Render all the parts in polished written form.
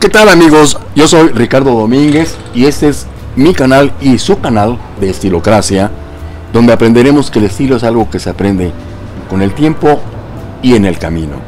¿Qué tal, amigos? Yo soy Ricardo Domínguez y este es mi canal y su canal de Estilocracia, donde aprenderemos que el estilo es algo que se aprende con el tiempo y en el camino.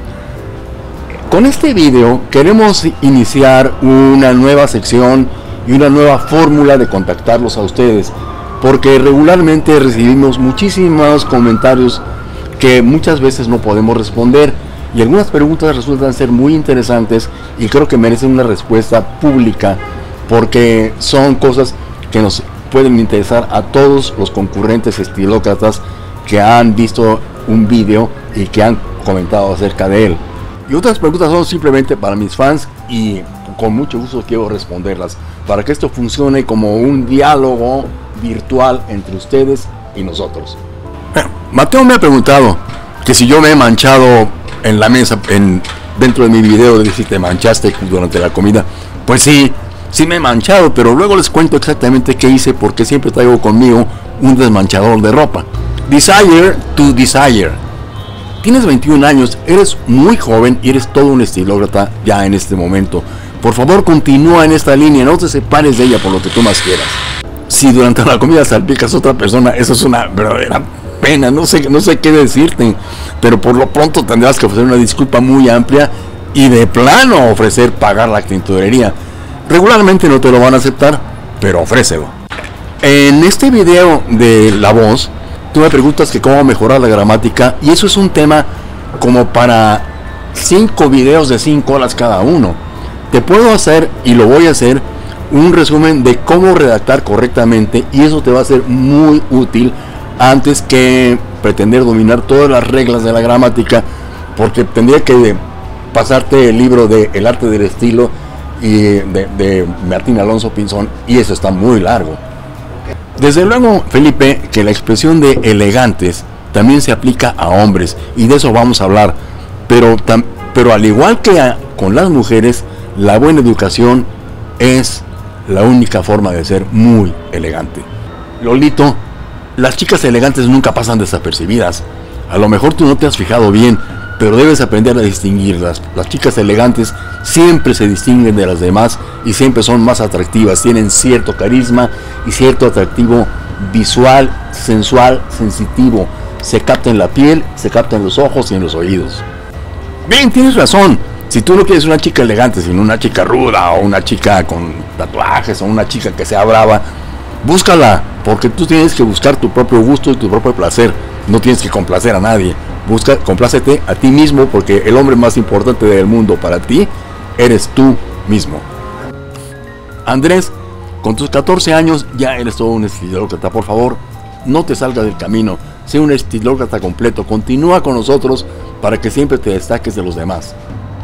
Con este video queremos iniciar una nueva sección y una nueva fórmula de contactarlos a ustedes, porque regularmente recibimos muchísimos comentarios que muchas veces no podemos responder, y algunas preguntas resultan ser muy interesantes y creo que merecen una respuesta pública, porque son cosas que nos pueden interesar a todos los concurrentes estilócratas que han visto un video y que han comentado acerca de él. Y otras preguntas son simplemente para mis fans y con mucho gusto quiero responderlas, para que esto funcione como un diálogo virtual entre ustedes y nosotros. Mateo me ha preguntado que si yo me he manchado en la mesa, dentro de mi video, de si te manchaste durante la comida. Pues sí me he manchado, pero luego les cuento exactamente qué hice, porque siempre traigo conmigo un desmanchador de ropa. Desire to Desire. Tienes 21 años, eres muy joven y eres todo un estilócrata ya en este momento. Por favor, continúa en esta línea, no te separes de ella por lo que tú más quieras. Si durante la comida salpicas a otra persona, eso es una verdadera pena, no sé qué decirte, pero por lo pronto tendrás que ofrecer una disculpa muy amplia y de plano ofrecer pagar la tintorería. Regularmente no te lo van a aceptar, pero ofrécelo. En este video de la voz, tú me preguntas que cómo mejorar la gramática, y eso es un tema como para 5 videos de 5 horas cada uno. Te puedo hacer, y lo voy a hacer, un resumen de cómo redactar correctamente, y eso te va a ser muy útil antes que pretender dominar todas las reglas de la gramática, porque tendría que pasarte el libro de El arte del estilo y de Martín Alonso Pinzón, y eso está muy largo. Desde luego, Felipe, que la expresión de elegantes también se aplica a hombres, y de eso vamos a hablar, pero al igual que con las mujeres, la buena educación es la única forma de ser muy elegante. Lolito, las chicas elegantes nunca pasan desapercibidas. A lo mejor tú no te has fijado bien, pero debes aprender a distinguirlas. Las chicas elegantes siempre se distinguen de las demás y siempre son más atractivas. Tienen cierto carisma y cierto atractivo visual, sensual, sensitivo. Se capta en la piel, se capta en los ojos y en los oídos. Bien, tienes razón. Si tú no quieres una chica elegante, sino una chica ruda o una chica con tatuajes o una chica que sea brava, búscala, porque tú tienes que buscar tu propio gusto y tu propio placer. No tienes que complacer a nadie. Complácete a ti mismo, porque el hombre más importante del mundo para ti eres tú mismo. Andrés, con tus 14 años ya eres todo un estilócrata. Por favor, no te salgas del camino. Sé un estilócrata completo. Continúa con nosotros para que siempre te destaques de los demás.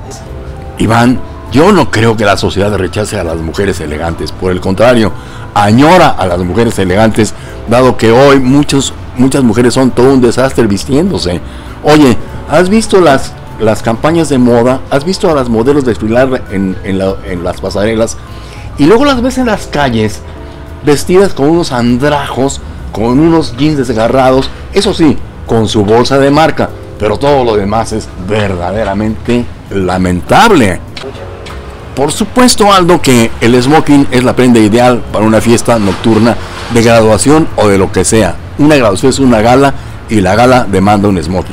Iván, yo no creo que la sociedad rechace a las mujeres elegantes. Por el contrario, añora a las mujeres elegantes, dado que hoy muchas mujeres son todo un desastre vistiéndose. Oye, ¿has visto las campañas de moda? ¿Has visto a las modelos desfilar en las pasarelas? Y luego las ves en las calles vestidas con unos andrajos, con unos jeans desgarrados, eso sí, con su bolsa de marca, pero todo lo demás es verdaderamente lamentable. Por supuesto, Aldo, que el smoking es la prenda ideal para una fiesta nocturna de graduación o de lo que sea. Una graduación es una gala y la gala demanda un smoking.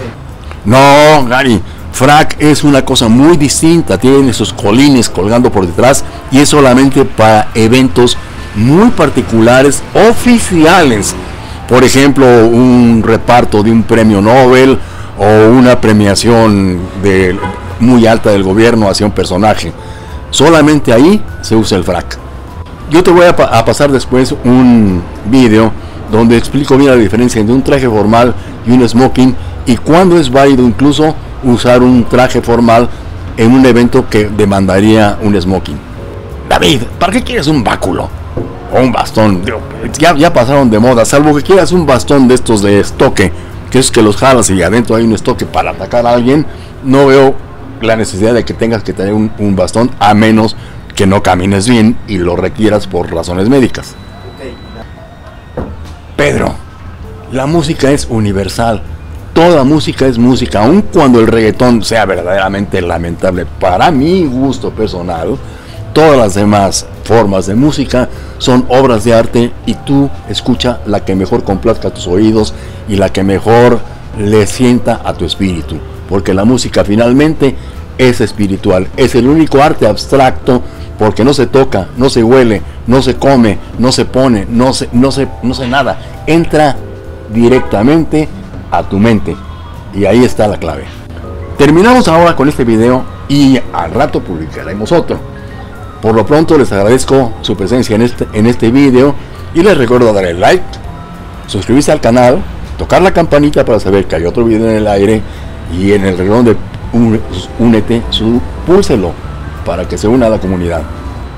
No, Gary, frac es una cosa muy distinta. Tiene esos colines colgando por detrás y es solamente para eventos muy particulares, oficiales. Por ejemplo, un reparto de un premio Nobel o una premiación muy alta del gobierno hacia un personaje. Solamente ahí se usa el frac. Yo te voy a pasar después un video donde explico bien la diferencia entre un traje formal y un smoking, y cuándo es válido incluso usar un traje formal en un evento que demandaría un smoking. David, ¿para qué quieres un báculo o un bastón? Ya pasaron de moda, salvo que quieras un bastón de estos de estoque, que es que los jalas y adentro hay un estoque para atacar a alguien. No veo la necesidad de que tengas que tener un bastón, a menos que no camines bien y lo requieras por razones médicas. Pedro, la música es universal. Toda música es música, aun cuando el reggaetón sea verdaderamente lamentable para mi gusto personal. Todas las demás formas de música son obras de arte, y tú escucha la que mejor complazca a tus oídos y la que mejor le sienta a tu espíritu, porque la música finalmente es espiritual, es el único arte abstracto, porque no se toca, no se huele, no se come, no se pone, no se nada, entra directamente a tu mente, y ahí está la clave. Terminamos ahora con este video y al rato publicaremos otro. Por lo pronto les agradezco su presencia en este video, y les recuerdo darle like, suscribirse al canal, tocar la campanita para saber que hay otro video en el aire, y en el renglón de únete, púlselo para que se una a la comunidad.